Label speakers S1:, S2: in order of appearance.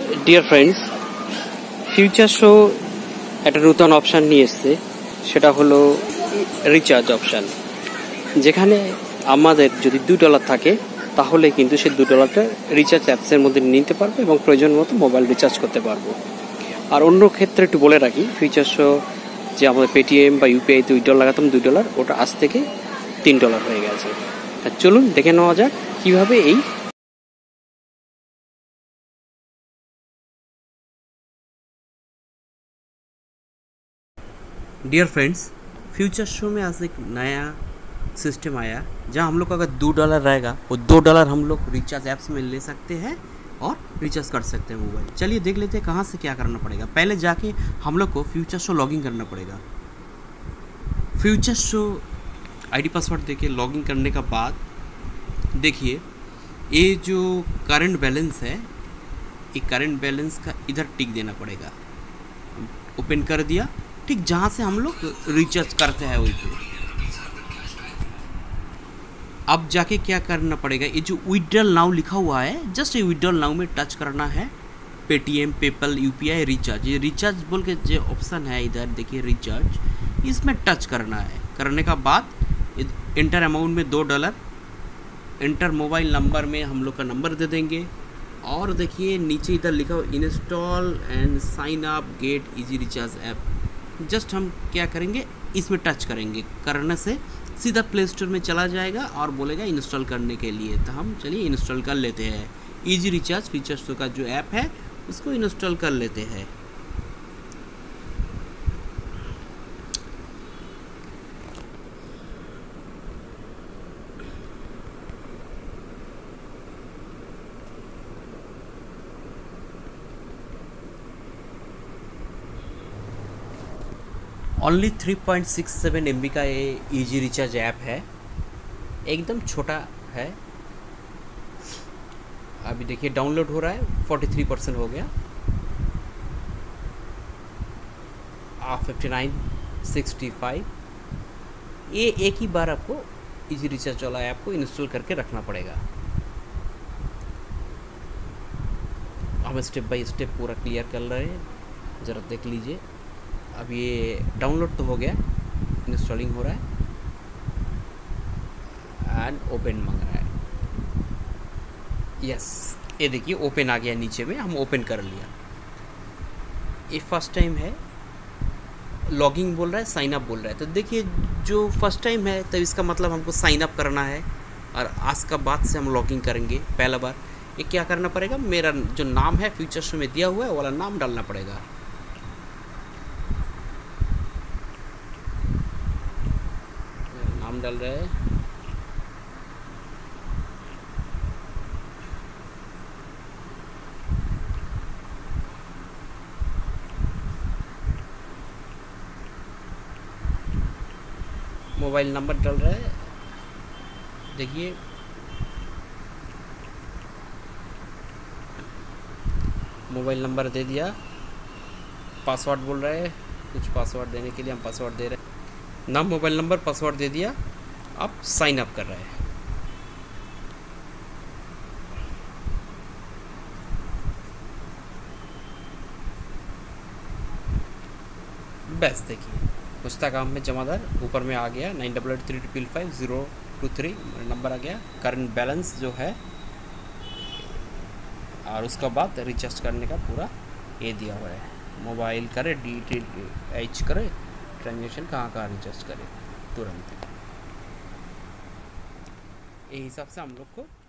S1: Dear friends, future show একটা নতুন option নিয়ে এসছে, সেটা হলো রিচার্জ অপশান। যেখানে আমাদের যদি $2 থাকে তাহলে কিন্তু সেই $2টা রিচার্জ অ্যাপসের মধ্যে নিতে পারবো এবং প্রয়োজন মতো মোবাইল রিচার্জ করতে পারবো। আর অন্য ক্ষেত্রে একটু বলে রাখি, ফিউচার শো যে আমাদের পেটিএম বা ইউপিআইতে উইথড্রল লাগাতাম $2, ওটা আজ থেকে $3 হয়ে গেছে। আর চলুন দেখে নেওয়া যাক কীভাবে এই डियर फ्रेंड्स, फ्यूचर शो में आज एक नया सिस्टम आया जहां हम लोग का अगर $2 रहेगा वो $2 हम लोग रिचार्ज ऐप्स में ले सकते हैं और रिचार्ज कर सकते हैं मोबाइल। चलिए देख लेते हैं कहाँ से क्या करना पड़ेगा। पहले जाके हम लोग को फ्यूचर शो लॉगिन करना पड़ेगा। फ्यूचर शो आईडी पासवर्ड देके लॉगिन करने का बाद देखिए ये जो करंट बैलेंस है, ये करंट बैलेंस का इधर टिक देना पड़ेगा। ओपन कर दिया, ठीक जहाँ से हम लोग रिचार्ज करते हैं वही पे। अब जाके क्या करना पड़ेगा, ये जो विड्रॉल नाउ लिखा हुआ है, जस्ट ये विड्रॉल नाउ में टच करना है। पेटीएम, पेपल, यूपीआई, रिचार्ज, ये रिचार्ज बोल के जो ऑप्शन है इधर देखिए रिचार्ज, इसमें टच करना है। करने का बाद एंटर अमाउंट में $2, एंटर मोबाइल नंबर में हम लोग का नंबर दे देंगे और देखिए नीचे इधर लिखा हो install and sign up get easy recharge app. Just हम क्या करेंगे, इसमें टच करेंगे। करने से सीधा प्ले स्टोर में चला जाएगा और बोलेगा इंस्टॉल करने के लिए। तो हम चलिए इंस्टॉल कर लेते हैं। इजी रिचार्ज फीचर शो का जो ऐप है उसको इंस्टॉल कर लेते हैं। ओनली 3.67 MB का ये इजी रिचार्ज ऐप है, एकदम छोटा है। अभी देखिए डाउनलोड हो रहा है, 43% हो गया। 5965 ये एक ही बार आपको इजी रिचार्ज वाला ऐप को इंस्टॉल करके रखना पड़ेगा। हम स्टेप बाय स्टेप पूरा क्लियर कर रहे हैं, ज़रा देख लीजिए। अब ये डाउनलोड तो हो गया, इंस्टॉलिंग हो रहा है एंड ओपन मांग रहा है। यस, ये देखिए ओपन आ गया नीचे में, हम ओपन कर लिया। ये फर्स्ट टाइम है, लॉगिंग बोल रहा है, साइन अप बोल रहा है। तो देखिए जो फर्स्ट टाइम है तो इसका मतलब हमको साइन अप करना है और आज का बाद से हम लॉगिन करेंगे पहला बार। ये क्या करना पड़ेगा, मेरा जो नाम है फ्यूचर शो में दिया हुआ है वाला नाम डालना पड़ेगा। डाल रहे हैं मोबाइल नंबर डाल रहा है, देखिए मोबाइल नंबर दे दिया। पासवर्ड बोल रहा है, कुछ पासवर्ड देने के लिए हम पासवर्ड दे रहे हैं। नाम, मोबाइल नंबर, पासवर्ड दे दिया। अब साइन अप कर रहा है। बस देखिए पुस्तकाम में जमादार ऊपर में आ गया 9883555023 नंबर आ गया। करंट बैलेंस जो है और उसका बाद रिचार्ज करने का पूरा ये दिया हुआ है। मोबाइल करे, DTH करे, ट्रांजेक्शन कहाँ रिचार्ज करे तुरंत। ये हिसाब से हम लोग को